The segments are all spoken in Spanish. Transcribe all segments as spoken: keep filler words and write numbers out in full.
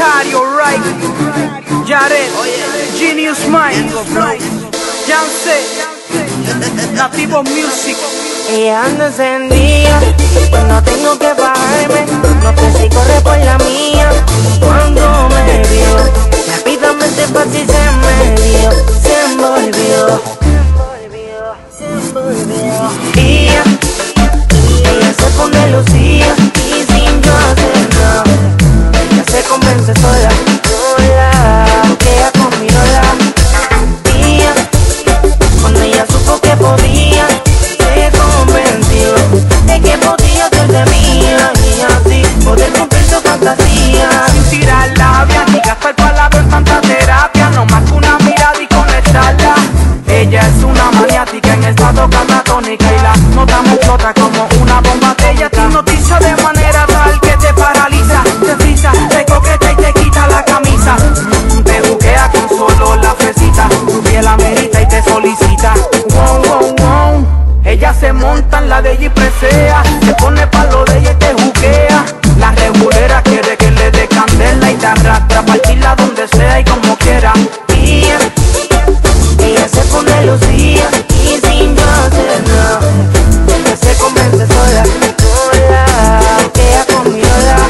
Cario, right? Yaret, Genius Mind, Yance, Nativo Music. Ella anda encendida, pues no tengo que bajarme. No sé si corre por la mía. Cuando me vio, rápidamente fácil se me dio. Se envolvió, se envolvió. Y ella, ella se pone lucía y sin yo hacer nada, ella se convence sola, sola, que ella conmigo la. Y ella, cuando ella supo que podía, se convenció de que podía ser de mía y así poder cumplir su fantasía. Sin tirar labia ni gastar palabras en tanta terapia, no más que una mirada y conectarla. Ella es una maniática en estado catatónica y la nota me explota como una bomba. Ella te hipnotiza de manera tal que te paraliza, te frisa, te coqueta y te quita la camisa. Mm, te buquea con solo la fresita, tu piel amerita y te solicita. Wow, wow, wow. Ella se monta en la de ella y presea, se pone pa' lo de ella y te juquea. La regulera quiere que le dé candela y te arrastra, partirla donde sea y como quiera. Y ella, ella se pone lucía y sin yo hacer nada, ella se convence sola, sola, que ella conmigo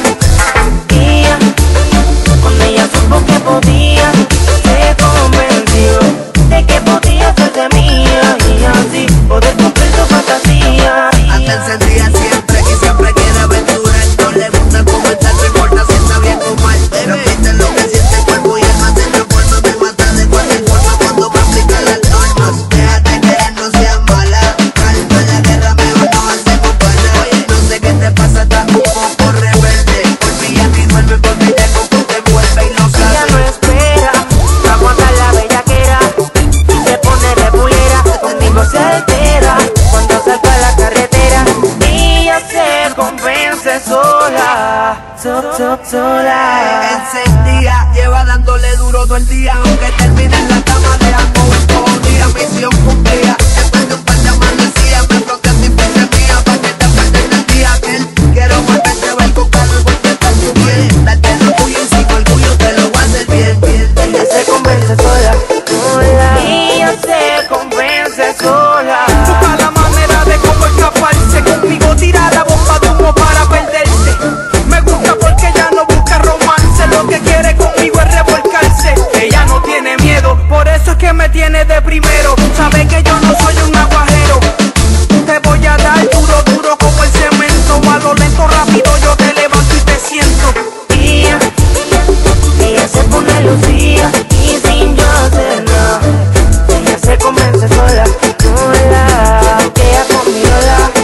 la. Y ella, cuando ella supo que podía, se convenció de que podía ser de mía y así poder cumplir su fantasía. Anda encendida siempre y siempre quiere aventura. No le gusta comentar, no importa si está bien o mal. Repite lo que siente el cuerpo y el más se transforma. Me mata de cualquier forma cuando me aplica las normas. Déjate que no sea mala, calma la guerra, mejor no hacemos pana. Oye, no sé qué te pasa, estás un poco rebelde. Olvida y duerme porque ya como te vuelve y lo Ella sabe. no espera, va a aguantar la bellaquera y se pone de bulera, conmigo se altera cuando salta a la carretera. Ella se convence sola, so, so, sola. Encendida, lleva dándole duro todo el día. Aunque termine en la cama de ambos en todo día. Misión cumplida, después de un par de amanecidas me bloqueaste y fuiste mía pa' que te acuerdes del día que él. Quiero volverte a ver con calor porque está tu bien. Darte lo tuyo y sin orgullo te lo voy a hacer bien, bien. Ella se convence sola, sola. Ella se convence sola. Busca la manera de cómo escaparse, conmigo tira la bomba de humo para perderse. Me gusta porque ella no busca romance, lo que quiere conmigo es revolcarse. Ella no tiene miedo, por eso es que me tiene de primero. Sabe que yo no soy un aguajero, te voy a dar duro, duro como el cemento. A lo lento, rápido yo te levanto y te siento. Y ella, ella se pone lucía y sin yo hacer nada, ella se convence sola, sola, que ella conmigo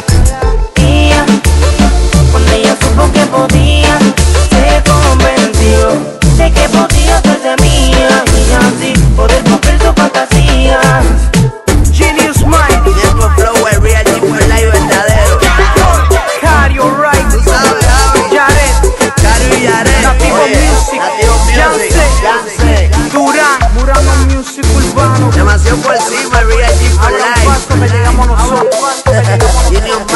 la. Y ella, cuando ella supo que podía, se convenció de que podía ser de mía y así poder cumplir su fantasía. Genius Mind, Tiempo flow, el real tipo live verdadero. Cario, right? Tú sabes, Javi. Yaret, Cario y Yaret. Nativo Oye, Music, Nativo Music, Yance, Yance. Durán, Murano Music Urbano. Demasiado por encima, el real tipo Abran live. paso que llegamos nosotros. Genius